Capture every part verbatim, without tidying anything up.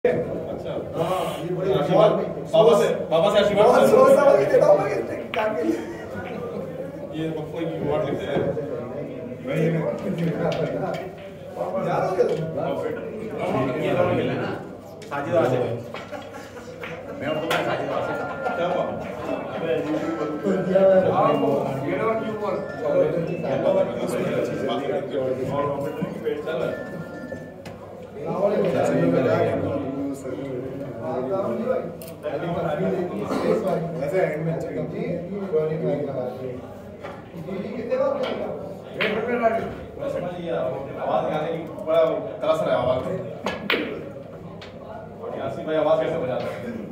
अच्छा हाँ ये बड़ी आशीर्वाद बाबा से बाबा से आशीर्वाद सौ साल की देता हूँ मैं कितने काम के लिए ये पप्पू की वार्ड लिखते हैं भाई यार हो गया तुम ये दोनों खेलना ना साजिद वासे मैं और तुम्हारे साजिद वासे क्या हुआ तो दिया है ये ना क्यों बोल चल रावल में ऐसे एंड में चाहिए जी रोनी भाई का बात है जी कितने बार करेगा वेट वेट वेट बस समझ लिया आवाज गाने की बड़ा तरस रहा है आवाज और यासी भाई आवाज कैसे बजा रहे हैं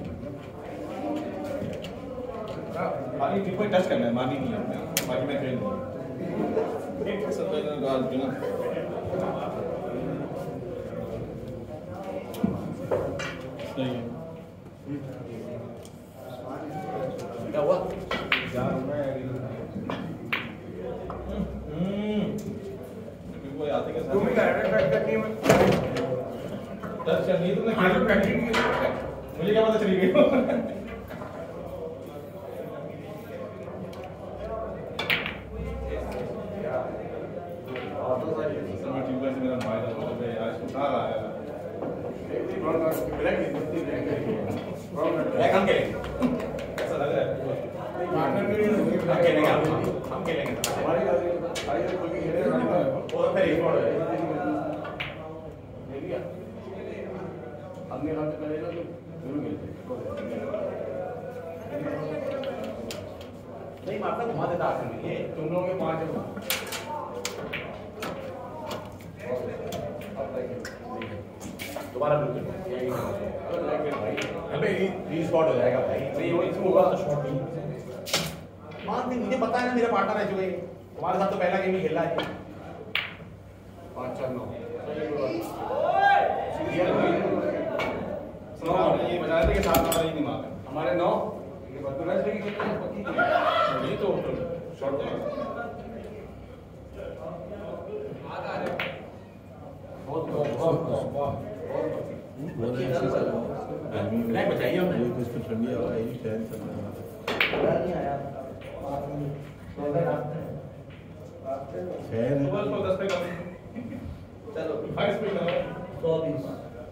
मानी भी कोई टच करना है मानी नहीं है बाकी मैं खेल एक सब गाल बिना सही है क्या हुआ यार मैं हम्म कोई आते के साथ तुम ही डायरेक्ट बैठ कर टीम दस चल नहीं तुमने खेल प्रैक्टिस नहीं की मुझे क्या पता चली गई ऑटो साइड समय ठीक से मेरा भाई था तो भाई आज तो आ रहा है हम खेलेंगे ऐसा लग रहा है हम खेलेंगे हम खेलेंगे हमारी और फिर एक और हमने हम करेगा तो जरूर मिलते नहीं मारता घुमा देता आखिर में ये तुम लोगों के पांच दोबारा बिल्कुल अबे री स्पॉट हो जाएगा भाई नहीं वो इसमें होगा तो शॉट नहीं मान नहीं मुझे पता है ना मेरा पार्टनर है जो ये तुम्हारे साथ तो पहला गेम ही खेला है पाँच चार नौ सुनो ये बजा रहे थे कि सात नंबर ही नहीं मारा हमारे नौ ये बदतमीज लेके कितने पक्की नहीं तो शॉट तो बहुत बहुत बहुत ब्लैक बचाइए हमने ये कुछ तो ठंडी हवा है ही फैन चल रहा नहीं आया है फैन बस तो दस पे कम चलो फाइव स्पीड में सौ बीस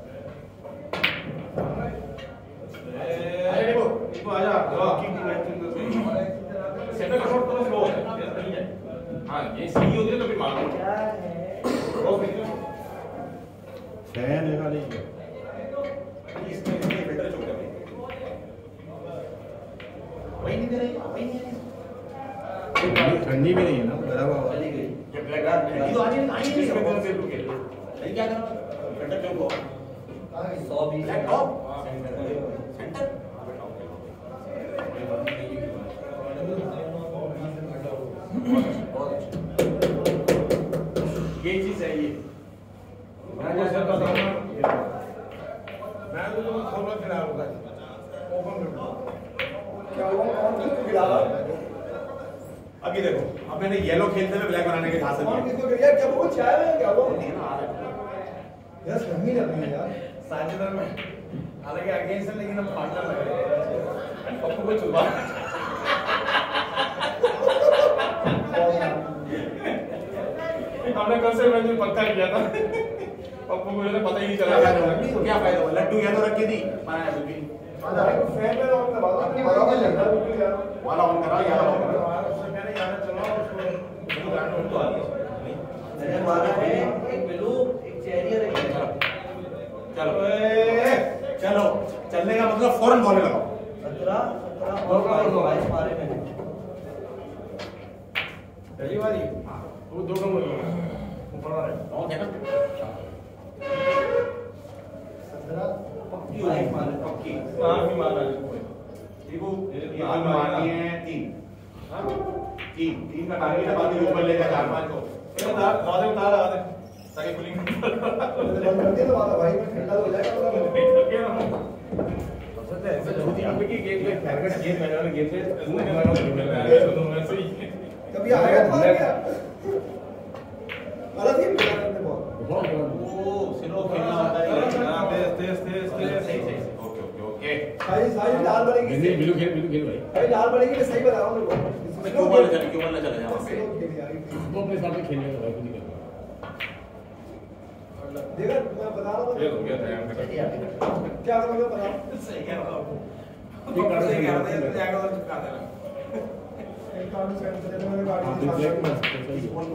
अरे देखो इसको आजा की सेंटर का शॉट तो स्लो है नहीं है हां ये सही होती है तो फिर मारो क्या है रो फिर फैन है खाली इसमें इसमें फिल्टर चुक गया वही नहीं दे रही वही नहीं ठंडी ठंडी भी नहीं है ना गर्म हवा चली गई ये ब्लैक गार्ड ये तो आज नहीं आई नहीं इसमें फिर रुके नहीं क्या करना बेटर क्यों को सौ बीस ब्लैक टॉप सेंटर ये चीज है ये मैं जैसे बता रहा हूं मैं तो तुम्हें खोलना खिला होगा ओपन कर क्या हुआ कौन किसको गिरा अभी देखो अब मैंने येलो खेलते हुए ब्लैक बनाने के हासिल कौन किया किसको गिरा क्या वो चाय है क्या वो नहीं ना आ रहा यार शर्मी लग रही है यार साजिदर में हालांकि अगेंस्ट है लेकिन हम पार्टनर लग रहे हैं पप्पू को चुलवा हमने कल से मैच में पक्का किया था पप्पू को पता ही नहीं चला तो क्या फायदा हुआ लड्डू येलो रख के दी बनाया बिल्कुल आधा को फैन में ऑन करवा दो अपनी बराबर लग रहा है बिल्कुल यार वाला ऑन करा येलो ऑन करा मैंने यार चलो उसको गांड तो आ गई मैंने मारा है एक ब्लू एक चेरी और एक चलो चलो चलने का मतलब फौरन बॉल लगाओ सत्रह सत्रह और बाईस मारे मैंने पहली बारी वो दो कम हो गया ऊपर आ रहा है नौ थे ना सत्रह पक्की होगी मारे पक्की हां भी मारा है देखो ये आग मारनी है तीन हां तीन तीन का टारगेट है बाकी ऊपर ले जा चार पांच को ये उतार दादे उतार आ दे ताकि पुलिंग बंद कर दिया तो वाला भाई में ठंडा हो जाएगा पूरा ऐसे होती है कि गेम में टारगेट गेम मैंने वाला गेम से दूर हमारा गेम में तो मैं से ही कभी आएगा तुम्हारा क्या गलत ही ओ सिरो खेलना होता है तेज तेज तेज सही सही ओके ओके ओके भाई सारी लाल बनेगी नहीं बिल्लू खेल बिल्लू खेल भाई भाई लाल बनेगी मैं सही बता रहा हूँ लोगों को मैं क्यों बोल चले क्यों बोलना चले जा वहां पे वो अपने हिसाब से खेलने का भाई नहीं करता देखा मैं बता रहा हूँ ये हो गया टाइम का क्या समझ में बता सही कह रहा हूं ये कार्ड सही से कह रहा है जाएगा और चिपका देना एक कार्ड सेंड कर देना मैंने हां गाड़ी तो ब्लैक दिखा में सही है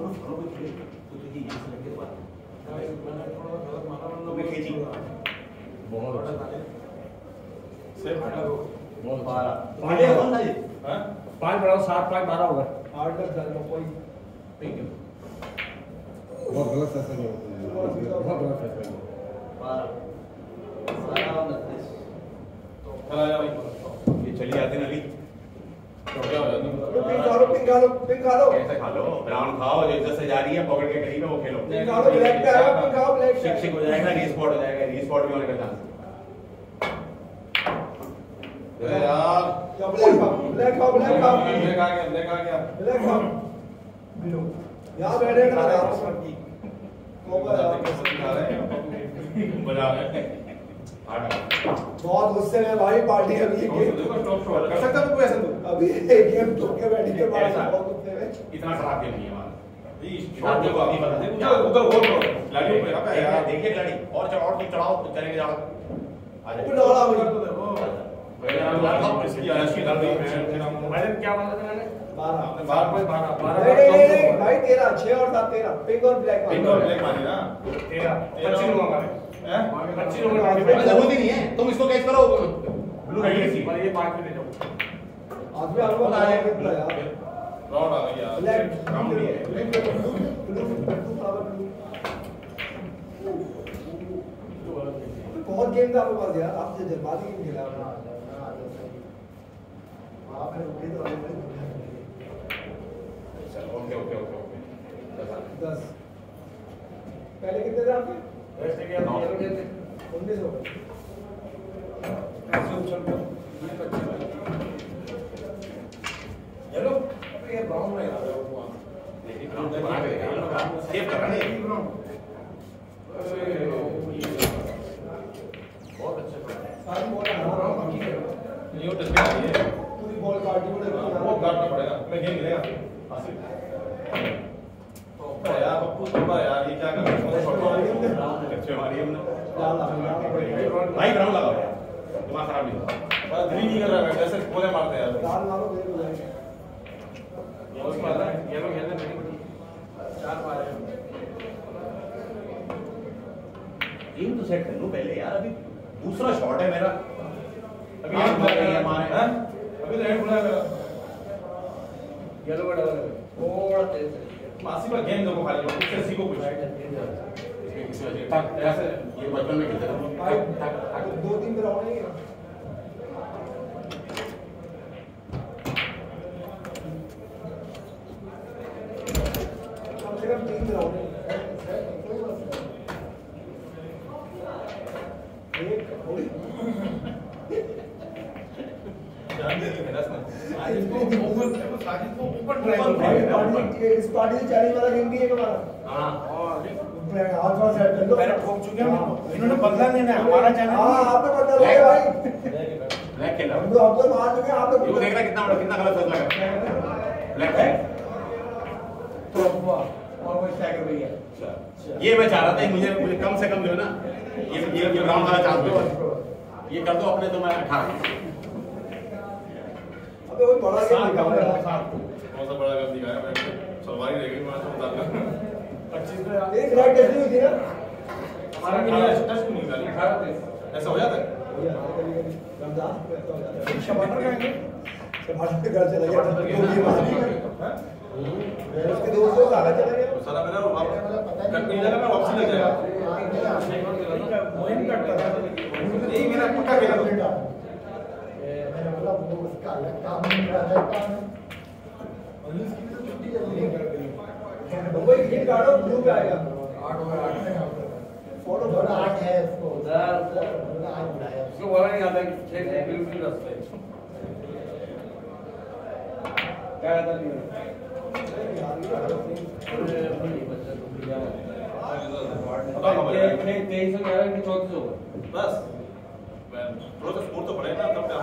खींची बहुत अच्छा सेफ बहुत बारह पाँच पहले कौन था ये हां पाँच बढ़ाओ सात पाँच बारह होगा आठ का चल लो कोई बहुत गलत फैसला किया बहुत गलत फैसला किया बारह बारह और उनतीस चला जा भाई ये चली आते ना अभी तो क्या हो जाता पिंक खा लो पिंक खा लो पिंक खा लो कैसे खा लो ब्राउन खाओ जो इज्जत से जा रही है पकड़ के कहीं पे वो खेलो पिंक खा लो ब्लैक का है पिंक खाओ ब्लैक शिक शिक हो जाएगा रीस्पॉट हो जाएगा रीस्पॉट भी होने का चांस है यार या ब्लैक खाओ ब्लैक खाओ ब्लैक खाओ ब्लैक आ गया ब्लैक आ गया ब्लैक खाओ बिलो यहाँ बैठे ना मौका बजा रहे हैं बहुत गुस्से में भाई पार्टी अभी ये गेम कर सकता है कोई ऐसा तो अभी ये गेम तो के बैठी के बाद ऐसा। बहुत गुस्से में इतना खराब गेम नहीं है हमारा ये शॉट देखो अभी पता है उधर उधर वो लाड़ी पे पे यार देखिए खिलाड़ी और चढ़ाओ और चढ़ाओ तो चलेंगे जाओ आ वो जाओ डोला कर भाई तो देखो पहले हम लाखों इसकी राशि डाल दी मैं फिर हम मैंने क्या बोला था मैंने बारह आपने बार बार बारह नहीं नहीं नहीं नहीं, भाई तेरह छह और सात तेरह पिंक और ब्लैक पिंक और ब्लैक मानी ना तेरह पच्चीस लोग हमारे हैं पच्चीस लोग हाँ, जरूरत ही नहीं है तुम इसको कैच करो ब्लू रेड सी पर ये पाँच में ले जाओ आदमी अनुभव आ जाएगा। कितना यार राउंड आ गया ब्लैक राउंड नहीं है ब्लू ब्लू ब्लू बराबर ब्लू बहुत गेम था आपके पास यार आपसे जज्बाती गेम खेला आपने आपने रुके तो आगे बढ़े। ओके ओके ओके ओके दस पहले कितने थे आपके वैसे क्या नौ। उन्नीस हो गए ऐसे उछल कर ये पच्चीस हेलो ये ब्राउन में आ रहा है वो लेकिन ग्राउंड बना के देगा सेव कर रहा है बहुत अच्छे से सारी बॉल हरा ये टच में आ रही है पूरी बॉल पार्टी को वो काटना पड़ेगा मैं गेम मिलेगा तो यार पप्पू सुपर यार ये क्या कर रहे हो शॉट अच्छे मारी हमने भाई ग्राउंड लगाओ यार दिमाग खराब नहीं होगा बस दिल नहीं कर रहा है ऐसे गोले मारते हैं यार दाल मारो देर हो जाएगी बहुत मार रहा है ये लोग खेलने नहीं चार मार रहे हैं गेम तो सेट कर लो पहले यार अभी दूसरा शॉट है मेरा अभी हाँ, हम बुलाया है है, हमारे हैं? अभी तो एंड बुलाया मेरा येलो का डबल है थोड़ा तेज मासी का गेम देखो खाली उससे सीखो कुछ ऐसे ये बचपन में खेलते थे भाई दो तीन पे राउंड नहीं है कम से कम तीन राउंड है एक थोड़ी जान नहीं है दस में साजिद को ऊपर साजिद को ऊपर ट्राई भाई पार्टी इस पार्टी से चालीस वाला गेम भी है हमारा हां हाथ पास सेट कर लो पहले ठोक चुके हैं इन्होंने बदला लेना है हमारा चैनल हाँ आपने बदला लिया भाई ब्लैक खेला हम तो हम तो मार चुके हैं आप ये लोग देख रहा कितना बड़ा कितना गलत फैसला कर ब्लैक है तो हुआ और कोई स्टैगर भी है ये मैं चाह रहा था कि मुझे मुझे कम से कम जो है ना ये ये ये राउंड वाला चांस दो ये कर दो अपने तो मैं अठारह अबे वो बड़ा गेम दिखा रहा है कौन सा बड़ा गेम दिखाया मैं सलवारी रह गई मैं तो बता पच्चीस में एक राइट टेस्ट हुई थी ना हमारा क्या टच नहीं निकाली ऐसा हो जाता है रमजान टमाटर खाएंगे टमाटर के घर चला गया तो ये मारी हैं उसके दोस्तों का आगे चला गया तो साला मेरा वापस कट नहीं जाएगा मैं वापस लग जाएगा मोहिम करता था यही मेरा पक्का खेला था मैंने बोला वो उसका अलग काम नहीं रहा था वही हिट काटो ब्लू पे आएगा आठ ओवर आठ में फॉलो बड़ा आठ है इसको उधर उधर आठ बुलाया उसको बोला नहीं आता कि छह बिल्कुल रास्ता है क्या कहता नहीं तेईस सौ ग्यारह की चौतीस होगा बस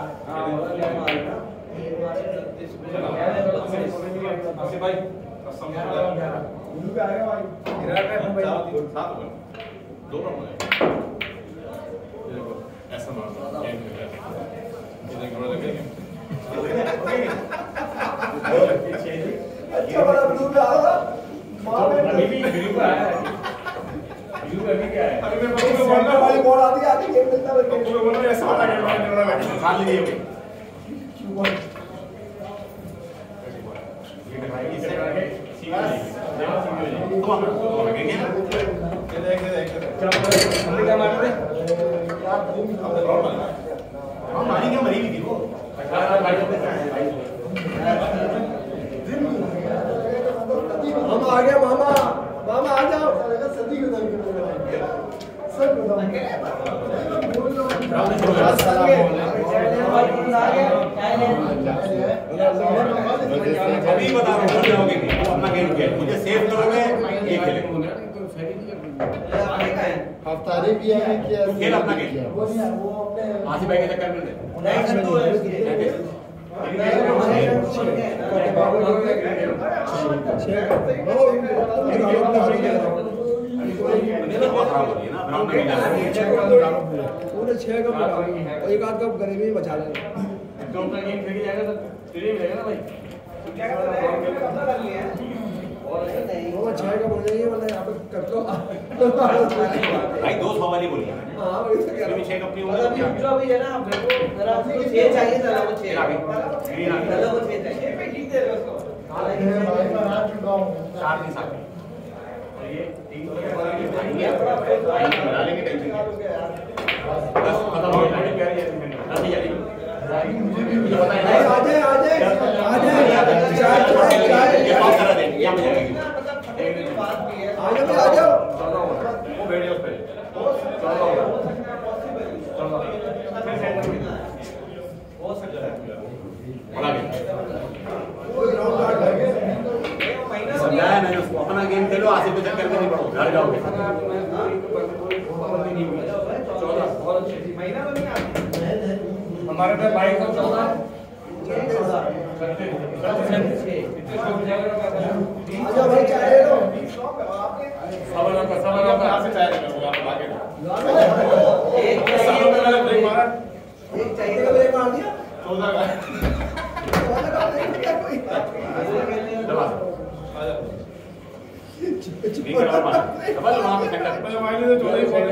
भाई कसम से उल्लू पे आएगा भाई सात हो गए दो रन हो गए ऐसा मार गेम में ये देख बड़ा लगे अच्छा बड़ा ब्लू पे आ रहा अभी भी ब्लू पे आया है ब्लू अभी क्या है अभी मैं है बच्चों को बोल रहा वाली बॉल आती है आती गेम मिलता है हूं बोल रहा हूं ऐसा वाला गेम में बड़ा बैठ खा लीजिए अभी क्यों ये भाई इसे आगे सीधा देवा सीधा तो हम तो लगे क्या ये देख देख चलो हमने क्या मार दे अब तो रॉड मारा हां मारी क्या मरी भी थी वो भाई अपने क्या है भाई मामा आ गया मामा मामा आ जाओ सदी को दम सब को दम अभी बता रहा हूं जाओगे नहीं अपना गेम खेल मुझे सेव करोगे ये खेलेंगे हफ्तारी भी है क्या तू खेल अपना गेम वो नहीं वो अपने आसिफ भाई के चक्कर में नहीं पूरे छह कप और एक आध कप गरीबी में बचा लेना तो अपना गेम खेल जाएगा तो तेरे मिलेगा ना भाई क्या कर रहे हैं अपना कर लिए और नहीं वो छह कप हो जाएंगे वरना यहाँ पे कर लो भाई दो सौ वाली बोली हाँ वही तो कह रहा हूँ छह कप नहीं मतलब होगा जो अभी है ना मेरे को जरा उसको छह चाहिए जरा वो छह ग्रीन आ गई। जरा वो छह चाहिए पे ठीक दे रहे उसको भाई मैं आ चुका हूँ चार दिन साथ और ये तीन बस खत्म हो गया प्यारी ऐसे मैंने नहीं जाती मुझे पता है आ जाए आ जाए आ जाए चाय चाय चाय ये पास करा दे यहां पे जाएगी बात भी है आ जाओ आ जाओ वो बैठ जाओ पे हो सकता है बड़ा गेम कोई ग्राउंड कार्ड लगे समझाया मैंने उसको अपना गेम खेलो आसिफ को चक्कर में नहीं पड़ो घर जाओगे महीना तो नहीं आता हमारे पे बाइक का चौदह आ जाओ भाई चाय ले लो सबर रखो सबर रखो कहां से चाय लेकर आप आगे एक सालों में मैंने ब्रेक मारा एक चाहिए एक ब्रेक मार दिया चौदह का दबा आ जा चुप नहीं कर मार डबल वहां पे सेंटर पे माइनस तो चौदह ही फोड़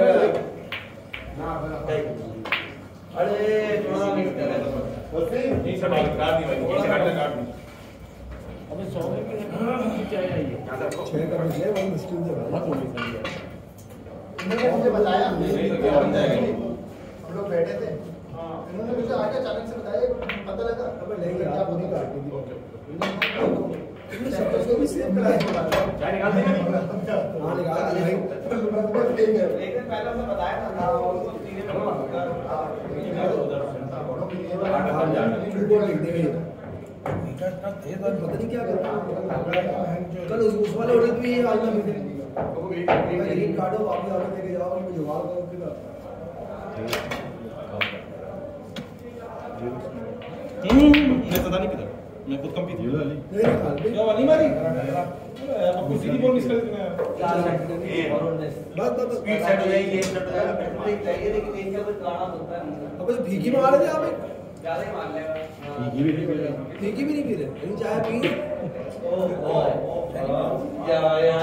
अरे थोड़ा मिस कर नहीं से बात काट दी भाई ये से काट काट दी अबे सौ रुपए की चाहिए ये छह का मुझे वो मुश्किल से बहुत होगी सही है इन्होंने मुझे बताया नहीं तो क्या बन जाएगा हम लोग बैठे थे इन्होंने मुझे आके अचानक से बताया पता लगा अब नहीं क्या पूरी काट दी इन्होंने सब उसको भी सेव कराया चाय निकाल देंगे नहीं हां निकाल दिया भाई एक दिन पहले हमने बताया था ना उसको सीधे फुटबॉल लिख देंगे पता नहीं क्या कर कल उस उस वाले ऑर्डर पे ये आज ना मिलते ग्रीन कार्ड हो वापस ऑर्डर देके जाओ मुझे जुगाड़ करो फिर मैं पता नहीं किधर मैं खुद कम पी थी नहीं निकाल दे क्या वाली मारी अब कुछ सीधी बॉल मिस कर दी मैं बस बस स्पीड सेट हो जाएगी ये सेट हो जाएगा चाहिए लेकिन एक जब गाना होता है अब तो भीगी में मार रहे थे आप एक ज्यादा ही मान लेगा ये भी नहीं मिल रहा भीगी भी नहीं पी रहे लेकिन चाय पी या या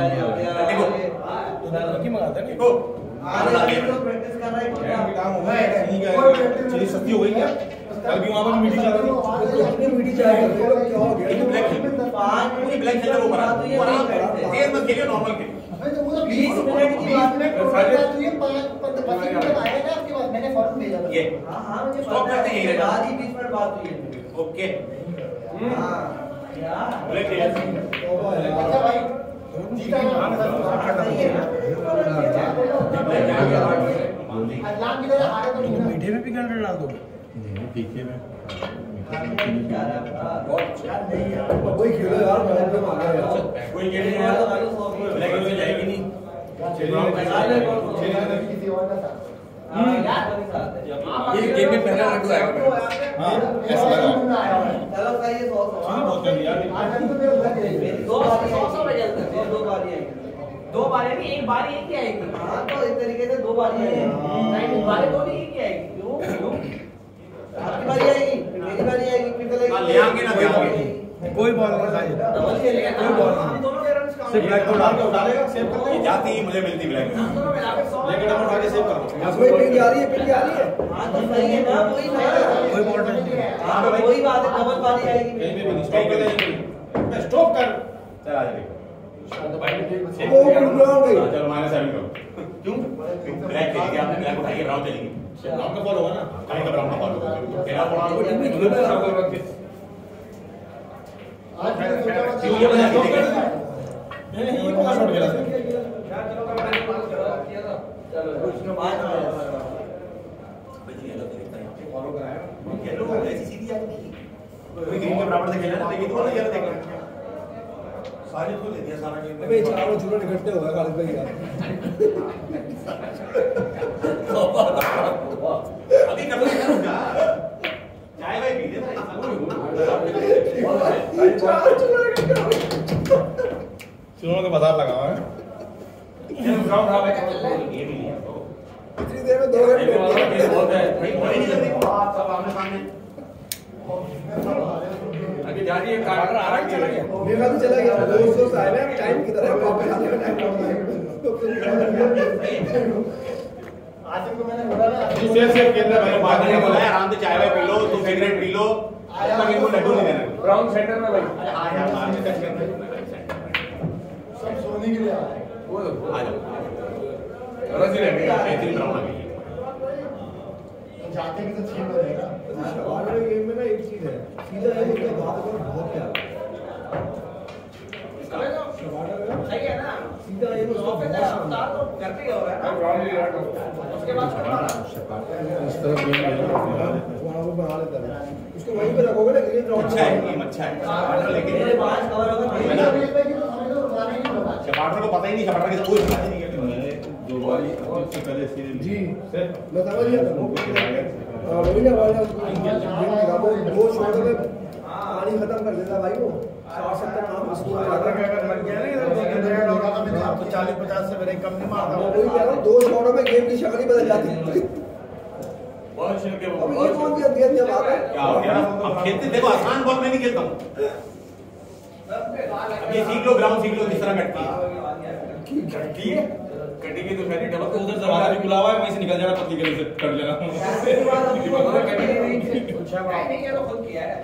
की मंगाता है देखो आज तो प्रैक्टिस कर रहा है काम हो गया ठीक है चीज सस्ती हो गई क्या कल भी वहां पर मीटिंग चल रही थी अपनी मीठी चाय कर दो क्या हो गया लेकिन ब्लैक पांच पूरी ब्लैक खेलने को बना तो ये और नहीं आप करते। तेज मत खेलिए नॉर्मल खेलिए भाई तो वो तो बीस मिनट की बात में ये पांच पच्चीस मिनट आया ना आपके पास मैंने फौरन भेजा था ये हाँ हाँ मुझे Stop पता करते हैं है ये। बाद ही बीस मिनट बात हुई है ओके हाँ यार ब्लैक खेलिए अच्छा भाई जीता है अल्लाह की तरह हारे तो नहीं ना मीठे में भी गंड डाल दो तीखे में कोई खेलो यार मैं तो मार रहा यार कोई गेम नहीं है ब्लैक से जाएगी नहीं किसी और का था हाँ यार ये गेम में पहला लड्डू आएगा। हाँ ऐसा लगा चलो सही है सौ सौ हाँ बहुत कर दिया दो सौ सौ में जल्द दो दो बारी आएगी दो बारी नहीं एक बारी एक ही आएगी। हाँ तो इस तरीके से दो बारी आएगी नहीं बारी दो नहीं एक ही आएगी। क्यों क्यों आपकी बारी आएगी मेरी बारी आएगी फिर चलेगी हाँ, ले आएंगे ना, ले आएंगे। कोई बॉल नहीं खाई। डबल खेलेंगे कोई बॉल हम दोनों के रन्स सिर्फ ब्लैक को डाल के उठा लेगा, सेव कर ये जाती ही मुझे मिलती ब्लैक में। हम दोनों मिला के सौ लेकिन हम उठा के सेव कर दो कोई पिन जा रही है, पिन जा रही है। हाँ तो सही है ना वही ना कोई बॉल नहीं है। हाँ तो वही बात है डबल बारी आएगी कहीं पे भी नहीं स्टॉप कर दे स्टॉप कर चल आ जाएगी। वो ग्राउंड गई। हाँ, चलो माइनस सेवन करो। क्यों? ब्लैक खेलेगी, आपने ब्लैक उठाई, ब्राउन चलेगी। ब्राउन का फॉल होगा ना कहीं का ब्राउन का फॉलो फिर आप क्यों ये बना के देखें? नहीं नहीं ये कौन सा शॉट खेला था चलो उसके बाद फॉलो कराया येलो ऐसी सीधी आ गई कोई ग्रीन के बराबर से खेला ना लेकिन वो येलो देख सारे को ले दिया सारा गेम अबे चारों चूरन इकट्ठे हो गए खालिद भाई यार। अभी कर लो क्या चाय भाई पी ले भाई चारों चूरन इकट्ठे हो गए। चुनों का बाजार लगा हुआ है चलो ग्राउंड रहा है ये भी नहीं है तो इतनी देर में दो घंटे हो गए। बहुत है भाई बॉडी नहीं लग रही सब आमने सामने आगे जा रही है कार्टर आ रहा है मेरा तो चला गया दो सौ साल है टाइम किधर है वापस आने का टाइम आसिफ को मैंने बोला ना सेव सेव केंद्र मैंने में बात नहीं बोला है आराम से चाय वाय पी लो तुम सिगरेट पी लो तब इनको लड्डू नहीं देना ग्राउंड सेंटर में भाई हाँ यार मार के टच करना सब सोने के लिए आए वो आ जाओ रसी रहने का बेहतरीन ग्राउंड आ गई जाते भी तो छह बजेगा शवाड़ा गेम में ना एक चीज है सीधा है उसका बात कर बहुत प्यारा शवाड़ा में सही है ना सीधा है उसका ऑफिस बहुत है शानदार। अवतार तो घर पे ही हो रहा है ना उसके बाद करना इस तरफ गेम खेलना वहाँ वो बना लेता है उसको वहीं पे रखोगे ना ग्रीन ग्राउंड अच्छा है गेम अच्छा है लेकिन मेरे पास कवर होगा है ना? शपाटर को पता ही नहीं शपाटर के कोई पता ही नहीं है मैंने दो बार इससे पहले सीरीज जी सर मैं समझ गया था हाँ, वही ना वाला उसको वो शॉट में पानी खत्म कर देता भाई वो साठ सत्तर नाम उसको अगर लग गया ना इधर दो तीन जगह होगा तो मैं आपको चालीस पचास से मेरे कम नहीं मारता मैं वही कह रहा हूँ दो शॉटों में गेम की शक्ल ही बदल जाती है बहुत अच्छे लगे अब ये कौन सी अध्ययन जब आता है क्या हो गया अब खेलते देखो आसान बॉल मैं नहीं खेलता हूँ अब ये सीख लो ग्राउंड सीख लो किस तरह कटती है कटी है कटी की तो खैर डबल को उधर जवाब भी बुलावा है वहीं से निकल जाना पतली गली से कट जाना नहीं ये तो खुद किया है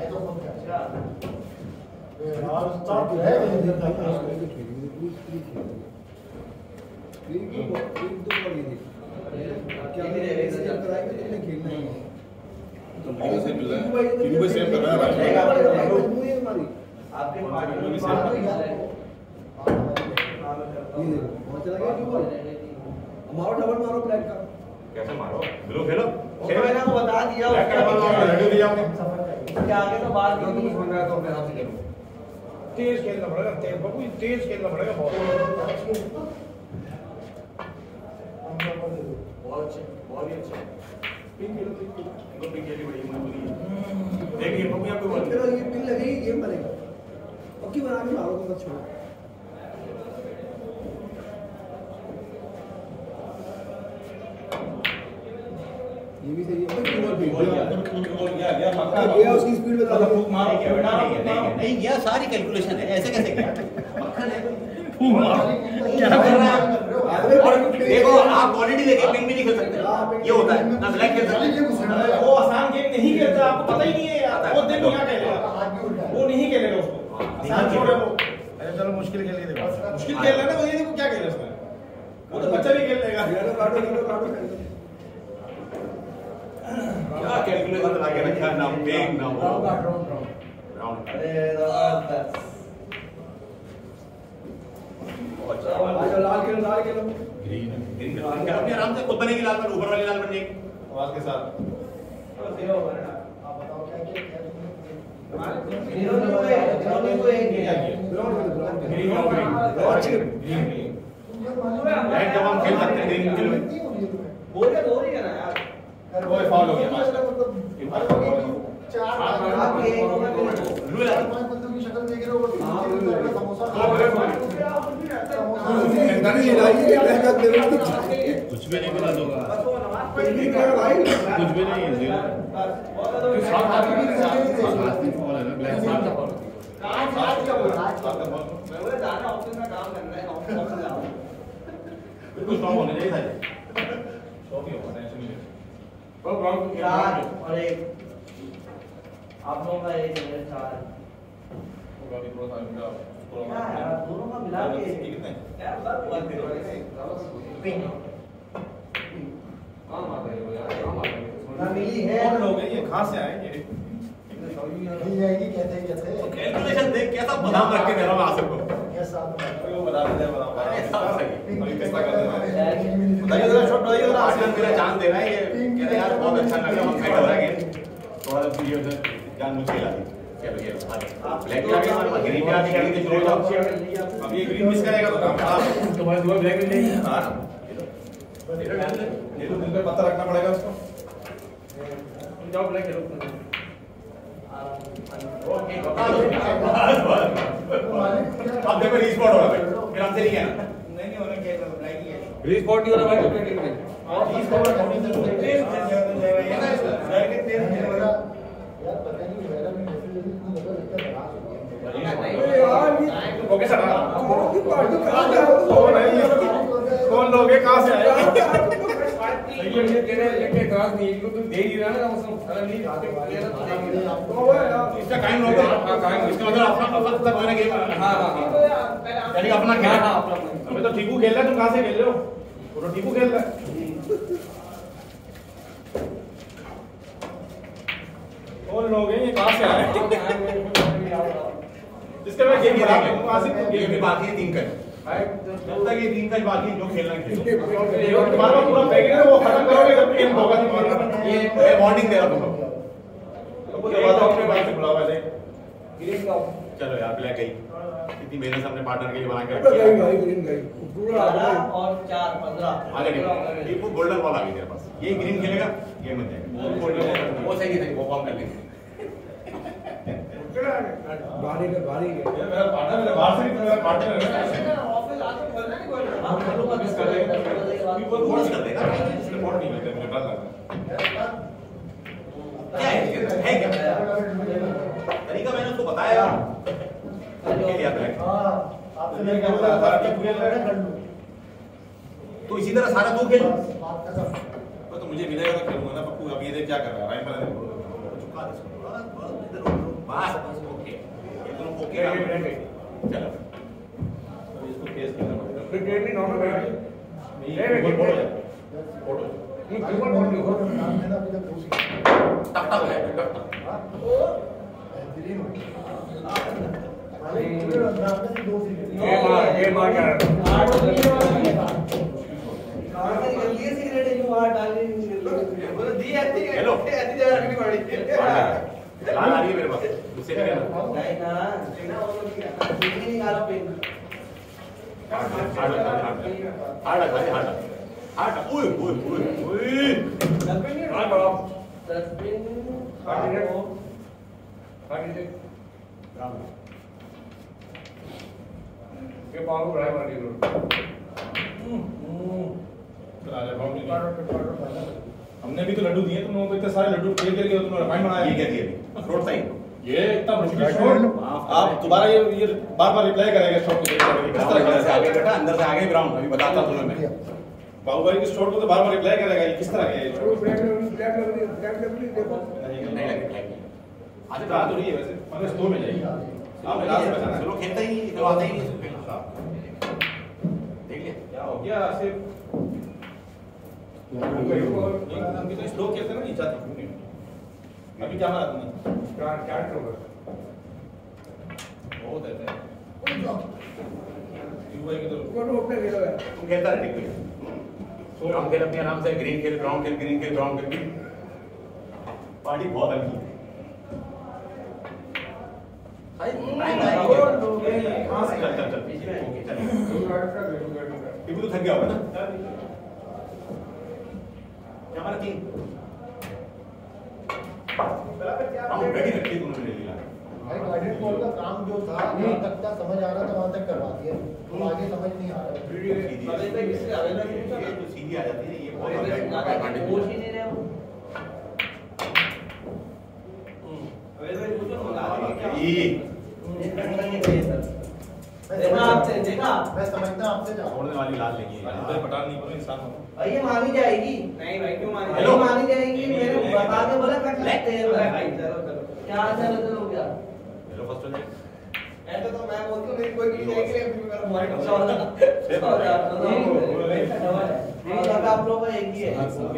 तो मुझे से मिल रहा है तीनों को सेव कर रहा है भाई आपके हमारा डबल मारो ब्लैक का कैसे मारो बिलो खेलो मैंने आपको बता दिया ब्लैक का डबल मारो लड्डू दिया आपने उसके आगे तो बात नहीं है। सुन रहा है तो अपने हाथ से खेलो तेज खेलना पड़ेगा तेज बाबू तेज खेलना पड़ेगा बहुत बहुत अच्छे बहुत ही अच्छे इनको पिक खेली बड़ी मजबूरी है देखिए पप्पू यहाँ पे बोल तेरा ये पिन लगेगी गेम बनेगा अब की बना के मारो तुम मत छोड़ो ये भी सही है भाई कीबोर्ड पे बोल गया बोल गया गया मक्का गया उसकी स्पीड बता दो फूक मारो नहीं गया नहीं गया नहीं गया सारी कैलकुलेशन है ऐसे कैसे गया मक्खन है फूक मारो क्या कर रहा है देखो आप क्वालिटी देखिए पिंग भी नहीं खेल सकते ये होता है ना ब्लैक खेल सकते वो आसान गेम नहीं खेलता आपको पता ही नहीं है यार वो दिन क्या खेलेगा वो नहीं खेलेगा उसको आसान छोड़ है वो चलो मुश्किल खेल के देखो मुश्किल खेल रहा है ना वो ये देखो क्या खेल उसमें वो तो बच्चा भी खेल लेगा येलो काटो येलो काटो क्या कैलकुलेशन लगा के रखा ना पेग ना वो राउंड अरे जबरदस्त अच्छा लाल खेलो लाल खेलो ग्रीन ग्रीन क्या अपने आराम से खुद बनेगी लाल पर ऊपर वाली लाल बन जाएगी आवाज के साथ ग्रीन ग्रीन लाइट जब हम खेल सकते हैं ग्रीन खेल में बोल के दो ही है ना यार वो फाउल हो गया कुछ भी नहीं मिला होगा, कुछ भी नहीं है जीरो। बिल्कुल स्ट्रॉन्ग होने चाहिए था ये। स्ट्रॉन्ग ही होगा, टेंशन नहीं ले। और ग्राउंड को चार और एक आप लोगों का एक है चार होगा भी थोड़ा सा इनका क्या है दोनों का मिला के कितने क्या बात हुआ पिंक काम आता है वो यार, काम आता है। ना मिली है कौन लोग हैं ये, कहां से आए ये? मिल जाएगी कहते कहते कैलकुलेशन देख कैसा बादाम रख के दे रहा हूं आसिफ को। कैसा वो बता दे बता अरे सब सही। अभी कितना कर देना है? बताइए जरा शॉट बताइए जरा, आसिफ मेरा चांस दे रहा है ये, कह रहे यार बहुत अच्छा लग रहा है, हम मैं कर रहा है थोड़ा सा ये उधर जान मुझे खिला दी। चलो ये ब्लैक भी आ गया हमारे पास, ग्रीन भी आ गया, ग्रीन शुरू हो जाओ। अब ये ग्रीन मिस करेगा तो काम खराब है। तुम्हारे दुआ ब्लैक मिल जाएगी। हां ये तो दिल पे पत्ता रखना पड़ेगा उसको। जाओ ब्लैक खेलो। ओके बता दो। अब देखो रीस्पॉट हो रहा है, फिर हमसे नहीं है ना। नहीं नहीं होना चाहिए, ब्लैक ही है। रीस्पॉट नहीं हो रहा भाई, तो ब्लैक में हां रीस्पॉट होनी चाहिए। ब्लैक के तेज है यार पता नहीं मेरा भी मैसेज नहीं लगा लगता है ओके सर कौन लोग हैं, कहां से आए? ये मुझे कह रहे हैं कि त्रास नहीं है, तुम दे ही रहा ना उसको, अगर नहीं आते इसका कायम होगा। हां कायम, इसका मतलब अपना अपना तक होना गेम। हां हां हां यानी अपना क्या? हां अपना। अबे तो टीपू खेल रहा है, तुम कहां से खेल रहे हो? वो तो टीपू खेल रहा है। कौन लोग हैं ये, कहां से आए? इसके में गेम खराब है, तुम आसिफ को गेम में बाकी है तीन का। जब तक ये तीन का बाकी जो खेलना है खेलो। तुम्हारा पूरा पैकेज है वो खत्म करोगे तब गेम होगा तुम्हारा। ये मैं वार्निंग दे रहा हूं तुमको। तुमको दबा दो अपने बाइक से बुलावा दे। चलो यार ब्लैक गई, इतनी मेहनत से हमने पार्टनर के लिए बना के रखी है। बारह और चार पंद्रह आगे देखो, ये वो गोल्डन बॉल आ गई तेरे पास, ये ग्रीन खेलेगा, ये मत जाएगा। वो गोल्डन बॉल वो सही नहीं, वो कम कर लेंगे। बारी का बारी ये मेरा पार्टनर, मेरा बाहर से नहीं, मेरा पार्टनर है। ऑफिस आके बोलना नहीं कोई हम लोग का मिस कर देगा, वो फोर्स कर देगा। इसलिए बॉल नहीं मिलता मुझे, डर लगता क्या है ये? है क्या तरीका? मैंने उसको बताया खेल लिया ब्लैक। हां आपसे मैं क्या बोला था कि खेल रहा है कर लूं, तो इसी तरह सारा तू खेल। बात कर तो मुझे मिलेगा तो खेलूंगा ना पप्पू। अब ये देख क्या कर रहा है, राइट बना दे। चुका दे इसको, बस बस इधर उधर बस बस ओके, ये दोनों ओके। चलो अब इसको फेस करना पड़ेगा। फिर डेट नहीं नॉर्मल है। ये बोल बोलो यार, फोटो ये क्यों बोल रहे हो? नाम है ना अभी तक पूछ टक टक है टक टक। बेहतरीन हो अरे पूरे नाम में से दो सीट ये मार ये मार क्या जल्दी सिगरेट जो बाहर डालने बोलो दी आती है हेलो। आती जगह रखनी पड़ी लाल आ रही है मेरे पास, उससे नहीं कहना। नहीं ना ना वो लोग क्या नहीं निकालो pen hard hard hard hard hard hard ओए ओए ओए ओए हां बड़ा डस्टबिन हार्ड है हार्ड है के पालो ड्राइव कर दियो। राजा भाव नहीं। हमने भी तो लड्डू दिए तुम लोगों को, इतने सारे लड्डू खेल खेल के तुमने रिफाइंड बनाया। ये क्या दिया रोड साइड? ये इतना मुश्किल शॉट, आप दोबारा ये ये बार बार रिप्लाई करेगा शॉट को देख कर। किस तरह अंदर से का आगे बेटा, अंदर से आगे ग्राउंड अभी बताता हूं तुम्हें मैं। बाहुबली के शॉट को तो बार बार रिप्लाई करेगा। ये किस तरह का है ये शॉट? नहीं लगे आज तो तो नहीं है वैसे, मतलब स्लो में जाएगी। आप लास्ट में जाना। चलो खेलता ही नहीं, करवाता ही नहीं इसको खेलना। देख लिया क्या हो गया सिर्फ हम भी तो स्लो खेलते ना, नीचा था अभी क्या मारा तुमने? क्या क्या करोगे? बहुत है यूआई की तो तुम खेलता रहे ठीक है। ग्राउंड खेल अपने आराम से, ग्रीन खेल ग्राउंड खेल, ग्रीन खेल ग्राउंड खेल। पार्टी बहुत हल्की है। चल चल चल ओके चल। टीपू तो थक गया होगा ना? क्या हमारा तीन हम रेडी रखिए दोनों ने लिया भाई गाइडेड कॉल का काम जो था जहाँ तक का समझ आ रहा था वहाँ तक करवा दिया, तो आगे समझ नहीं आ रहा। ये तो सीधी आ जाती है ये बहुत एडवांटेज ही नहीं रहे हो। देखा आपसे देखा मैं समझता आपसे जा छोड़ने वाली लाल लेंगी पठान नहीं बोलो इंसान हो भाई ये मानी जाएगी। नहीं भाई क्यों मानी जाएगी? मानी जाएगी। मेरे बता के बोला कट लगते हैं भाई। चलो चलो क्या चलो चलो क्या हेलो फर्स्ट हो जाए ऐसा तो मैं बोलती हूँ नहीं कोई नहीं जाएगी अभी मेरा पॉइंट चौदह चौदह आप लोगों का एक ही है।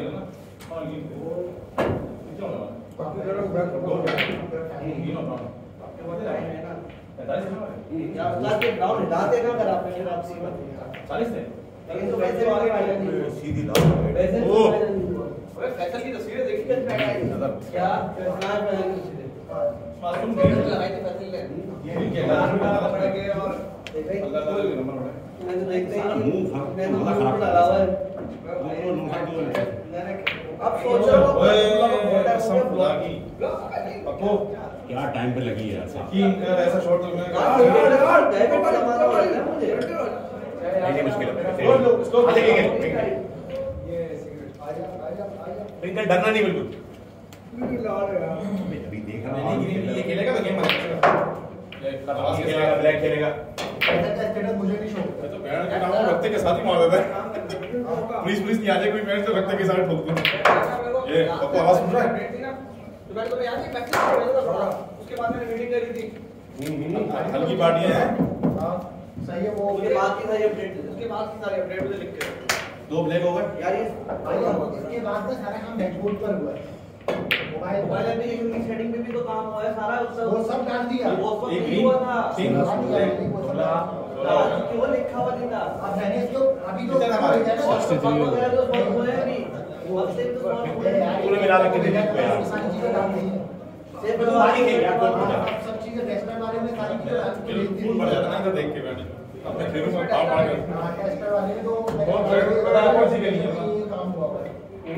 ग्राउंड हिलाते ना कर आपने फिर आप सीमा चालीस थे लेकिन तो वैसे वाले वाले नहीं सीधी लाल वैसे ओ अबे फैसल की तस्वीरें देखी किस बैठा है क्या कितना है मासूम फैसल लगाई थी फैसल ने ये नहीं किया पकड़ के और अल्लाह ताला के नंबर उठाए मैं तो देखते ही मुंह मैं तो खराब खराब लगा हुआ है दोनों नुकसान दो अब सोच रहा हूँ ओए कसम खुदा की पक्को क्या टाइम पे लगी है यार कि इनका ऐसा शॉट लगना है डेबिट वाला मारा हुआ है ना मुझे नहीं मुश्किल है स्कोर लो स्कोर अच्छा ठीक है ये सिगरेट आजा आजा आजा ट्विंकल डरना नहीं बिल्कुल बिल्कुल ला रहे हैं मैं अभी देख रहा नहीं हूँ नहीं ये खेलेगा तो गेम खेलेगा ये करवा के खेलेगा ब्लैक खेलेगा ऐसा का स्टेटस मुझे नहीं शो मैं तो बैंड के नाम को रखते के साथ ही मार देता है पुलिस पुलिस नहीं आ जाए कोई बैंड तो रखते के साथ ठोक दो ये पप्पू आवाज सुन रहा है तो मैं तो याद नहीं बैठ उसके बाद मैंने मीटिंग करी थी हल्की पार्टी है हां सही है वो उसके बाद की सारी अपडेट उसके बाद की सारी अपडेट मुझे लिख के दो ब्लैक हो गए यार ये भाई इसके बाद में सारा काम डैशबोर्ड पर हुआ है मोबाइल मोबाइल एप्लीकेशन की सेटिंग में भी तो काम हुआ है सारा उससे वो सब डाल दिया वो सब एक नहीं हुआ था तीन डाल दिया वो सब आज क्यों लिखा हुआ नहीं था अब मैंने इसको अभी तो कितना हमारे? और तो सब वगैरह तो सब हुए हैं अभी वो अब से तो सब हुए हैं पूरे मिला के दे दीजिए यार सारी चीजें डाल दी हैं सिर्फ तो सारी खेल यार कोई पूछा अब सब चीजें टेस्टर वाले में सारी चीजें डाल के भेज दी फूल बढ़ जाता ना तो देख के बैंड अपने खेलों में पाव मार के हां टेस्टर वाले में तो बहुत बड़े- बड़ा कौन सी खेली है? काम हुआ है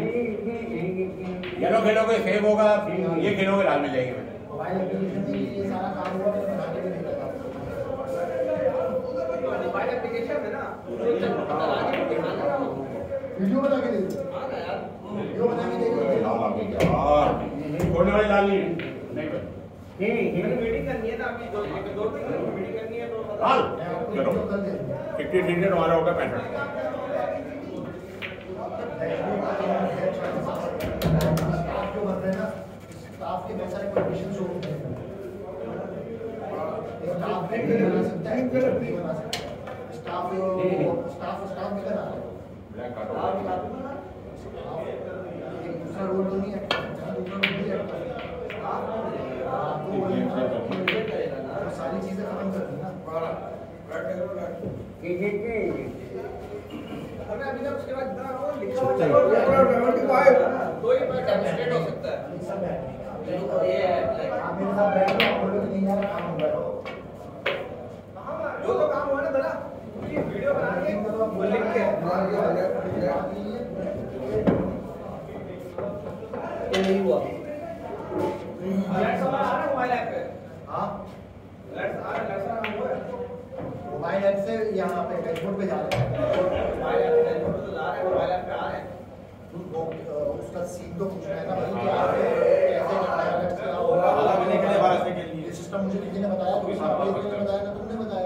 येलो खेलोगे सेव होगा ये खेलोगे लाल मिल जाएगी मैंने मोबाइल एप्लीकेशन में ये सारा काम हुआ मैंने बना के भी नहीं लगा मोबाइल एप्लीकेशन है ना वीडियो बना के दे दो हां ना यार वीडियो बना के दे दो लाल आ गई यार छोड़ने वाली लाल नहीं नहीं भाई मैंने मीटिंग करनी है ना अभी दो एक दो तीन दिन मीटिंग करनी है तो लाल मैं आपको चलो वीडियो कर दे दूंगा फिफ्टी थ्री से तुम्हारा होगा पैंसठ स्टाफ जो बन रहे हैं ना स्टाफ के बहुत सारे कंडीशंस होते हैं स्टाफ भी बना सकता है भी बना सकता है स्टाफ स्टाफ स्टाफ भी बना रहा है ब्लैक आप काटो बता दो ना एक दूसरा रोल तो नहीं है जहाँ दूसरा रोल भी है आपको वो मुझे करेगा ना तो सारी चीजें खत्म कर दी ना अरे अभी जब उसके बाद इतना हो लिखा हुआ चलो तो ही मैं डेमोंस्ट्रेट हो सकता है सब है ये है आप मेरे साथ बैठो आप बोलो कि नहीं यार काम हो रहा है जो तो काम हुआ ना दादा उसकी वीडियो बना के वो लिख के ये नहीं हुआ अलर्ट आ रहा है मोबाइल ऐप पे हाँ अलर्ट आ रहा है अलर्ट आ रहा हुआ है मोबाइल ऐप से यहाँ पे डैशबोर्ड पे जा रहे हैं मोबाइल ऐप पे तो जा रहे हैं मोबाइल ऐप पे आ रहे हैं वो अ, उसका सीन तो पूछ रहा है ना भाई कि आप कैसे अलर्ट से आओ आधा महीने के लिए बारह से के लिए ये सिस्टम मुझे किसी ने बताया तो आपको किसी ने बताया ना तुमने बताया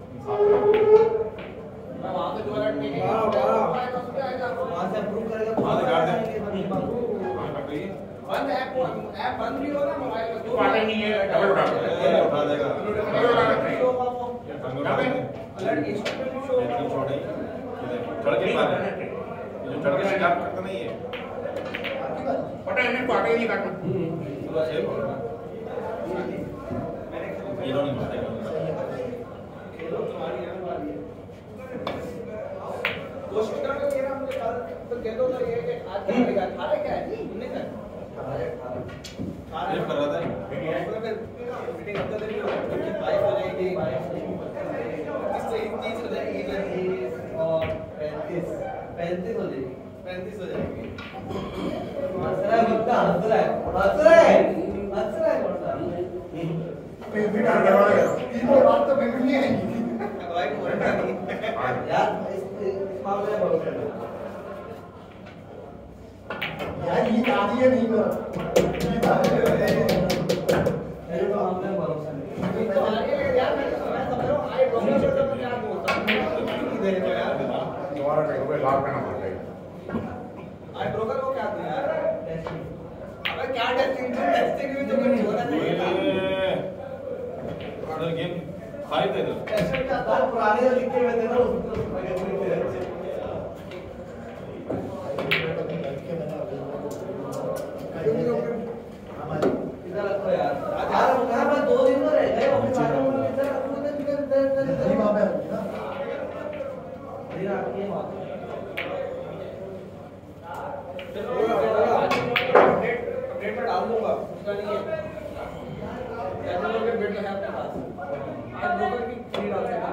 मैं वहां पे जो अलर्ट नहीं वाह, वाह। वहां से अप्रूव करेगा तो वहां से काट दे। बंद हाँ कट रही है ऐप ऐप बंद भी हो ना मोबाइल में तो काटे नहीं है डबल उठा ये उठा देगा अलर्ट की स्टेटस भी शो तीन शॉट है ये देखो चढ़ के मार ये जो चढ़ के शिकार करता नहीं है आपकी बात पता है इन्हें काटे नहीं काटना पूरा सेव हो रहा है ये लोग नहीं मारेगा खेलो तुम्हारी है हमारी है कोशिश कर रहे हो मेरा मुझे कल तो कह दो तो ये कि आज क्या करेगा अठारह क्या है उन्नीस है अठारह सेव कर रहा था मीटिंग हफ्ते दिन की बाईस हो जाएगी इक्कीस से तीस हो जाएगी तीस और पैंतीस पैंतीस हो जाएगी पैंतीस हो जाएगी हंस रहा है बच्चा हंस रहा है हंस रहा है हंस पेमेंट आ गया तीन के बाद तो पेमेंट नहीं आएगी भाई को बोलना नहीं यार इस इस मामले में भरोसा नहीं यार ये आदि है नहीं कर ये आदि है मेरे मामले में भरोसा नहीं तो आगे यार मैं समझ रहा हूं आई ब्रोकर को तो क्या बोलता हूं दे दो यार तुम्हारा नहीं होगा लाभ करना पड़ता है आई ब्रोकर को क्या दूं यार टेस्टिंग अबे क्या टेस्टिंग टेस्टिंग भी तो कुछ होना चाहिए अगर गेम खाली दे दो टेस्टिंग का था पुराने जो लिखे हुए थे ना उसको इधर रखो यार यार कहां पर दो दिन तो रह गए ऑफिस आने में इधर रखो इधर इधर इधर नहीं वहां पे ना नहीं रखिए बात अपडेट में डाल दूंगा उसका नहीं है ऐसे लोग के बेट है अपने पास आज ब्रोकर की फ्री डाल सकता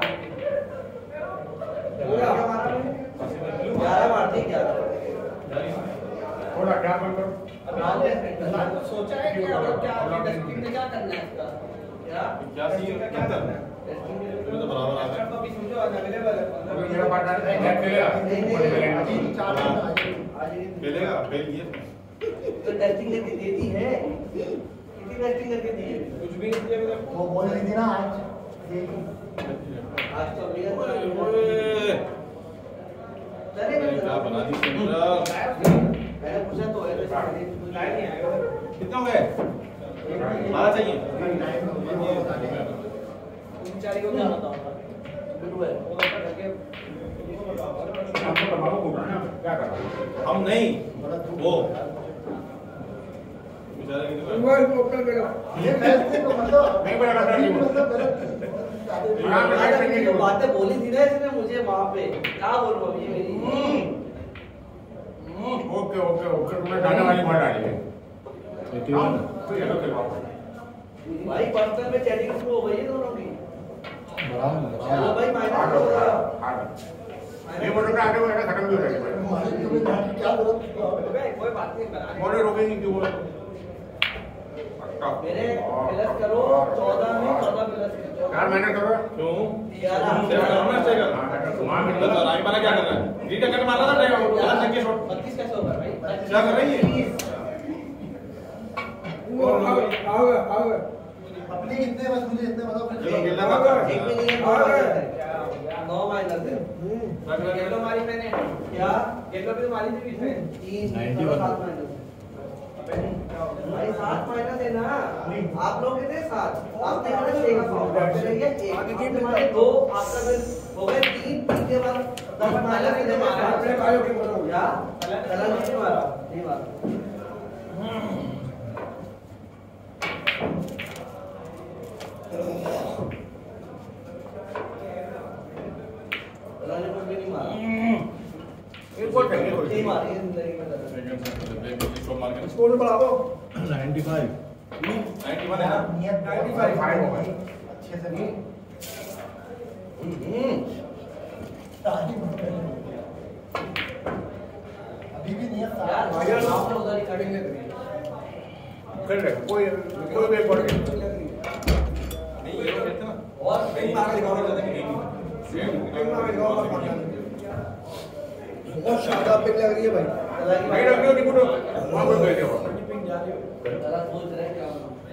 हो गया हमारा ग्यारह मारते ग्यारह थोड़ा क्या बंद करो अब सोचा है कि अब क्या टेस्टिंग में क्या करना है इसका क्या क्या सी क्या करना है टेस्टिंग में तुम्हें तो बराबर आ गया तो अभी समझो अवेलेबल है तो मेरा पार्ट डाल दे खेलेगा अभी चार दिन आ आज खेलेगा फेल किए तो टेस्टिंग लेके देती है कितनी टेस्टिंग करके दी है कुछ भी नहीं दिया वो बोल रही थी ना आज ये आज तो अभी ओए चले क्या बना दी सिमरन मैंने पूछा तो है तो लाइन नहीं आएगा कितना हो गए मारा चाहिए टाइम वो बता देगा बेचारी को क्या बताऊंगा बिल्कुल है वो तो करके आपको तमाकू घुटाना क्या कर रहा हम नहीं वो बेचारे की दुकान मोबाइल को ओपन करो ये टेस्टिंग तो मतलब नहीं बड़ा कर रही मतलब गलत हाँ, मैं लाइट मैंने नहीं जो बोल- बातें बोली थी ना इसने मुझे वहां पे क्या बोलूं अभी मेरी ओके ओके ओके तुमने गाने वाली बात आ रही है इक्यावन तो ये लो खेलवाओ भाई पर्सनल में चैटिंग शुरू हो गई है दोनों की बराबर चलो भाई माइनस आठ हो हो गया गया आठ ये बोलो का आगे वो है खत्म भी हो जाएगा मालिक तुम्हें जाने की क्या जरूरत है अबे कोई बात नहीं बना मोरे रोकेंगे क्यों बोलो पक्का मेरे प्लस करो चौदह में चौदह प्लस चार महीने करो क्यों ग्यारह सेव करना है सेव हाँ, करना वहाँ है भी तो राई मारा क्या करना है रीटा कट मारना था नहीं गलत तक के शॉट बत्तीस कैसे होगा भाई क्या कर रही है वो आओ आओ आओ अपनी कितने बस मुझे इतने बताओ चलो फिर खेलना का एक में नहीं है नौ माइनस है नौ माइनस है येलो मारी मैंने क्या येलो भी तो मारी थी बीच में तीन ninety-one सात माइनस भाई सात माइनस है ना आप लोग कितने सात आपने कहा छह का फाउंड है ये एक टीम में दो आपका फिर हो गए तीन तीन के बाद दस माइनस इधर मारा अपने कायो के करो क्या गलत नहीं मारा नहीं मारा गलत भी नहीं मारा एक गोल चाहिए कोई नहीं मारी जिंदगी में गलत शॉट मार के स्कोर बढ़ाओ नाइन्टी फाइव इक्यानवे है ना नियत ninety-five फाइव होगा अच्छे से नहीं ताली बंद कर अभी भी नियत यार साथ यार आपने उधर ही कटिंग ले कर ले कोई कोई भी एक गोल खेल नहीं ये लोग कहते ना और नहीं मार दिखाओ ज्यादा कि नहीं बहुत शानदार पिक लग रही है भाई नहीं रखियो नहीं पुरो वहां पर गए थे वो जरा सोच रहे क्या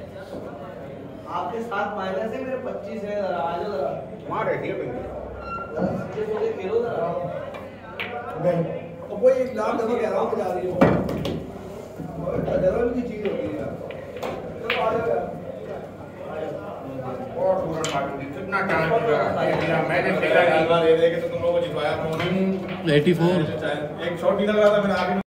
आपके साथ माइनस है मेरे पच्चीस है जरा आ जाओ जरा वहां रहती है पिंकी जरा सीधे सीधे खेलो जरा गई अब वो एक लाख दफा ग्यारह पे जा रही है और डरा की चीज होती है यार चलो आ जाओ यार और पूरा मालूम नहीं कितना टाइम लगा मैंने खेला बार दे दे के तो तुम लोगों को जितवाया एटी फोर एक शॉट निकल रहा था मैंने आगे